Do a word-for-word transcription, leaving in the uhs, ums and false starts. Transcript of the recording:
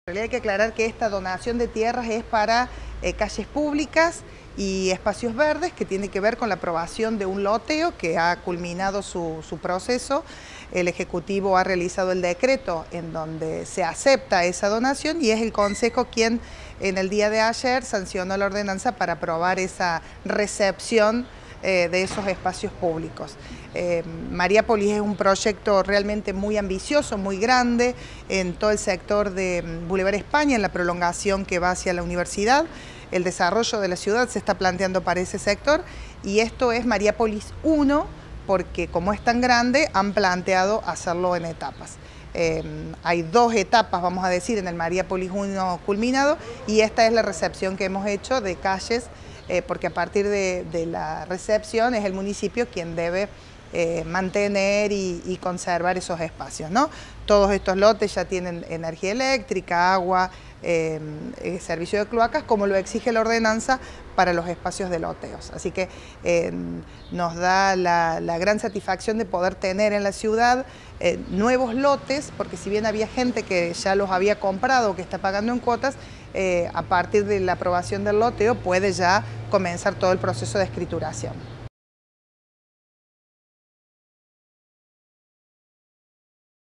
En realidad hay que aclarar que esta donación de tierras es para eh, calles públicas y espacios verdes, que tiene que ver con la aprobación de un loteo que ha culminado su, su proceso. El Ejecutivo ha realizado el decreto en donde se acepta esa donación y es el Consejo quien en el día de ayer sancionó la ordenanza para aprobar esa recepción eh, de esos espacios públicos. Eh, Mariápolis es un proyecto realmente muy ambicioso, muy grande en todo el sector de Boulevard España, en la prolongación que va hacia la universidad. El desarrollo de la ciudad se está planteando para ese sector y esto es Mariápolis uno, porque como es tan grande han planteado hacerlo en etapas. Eh, hay dos etapas, vamos a decir, en el Mariápolis uno culminado y esta es la recepción que hemos hecho de calles, eh, porque a partir de, de la recepción es el municipio quien debe eh, mantener y, y conservar esos espacios, ¿no? Todos estos lotes ya tienen energía eléctrica, agua, eh, eh, servicio de cloacas, como lo exige la ordenanza para los espacios de loteos. Así que eh, nos da la, la gran satisfacción de poder tener en la ciudad eh, nuevos lotes, porque si bien había gente que ya los había comprado o que está pagando en cuotas, eh, a partir de la aprobación del loteo puede ya comenzar todo el proceso de escrituración.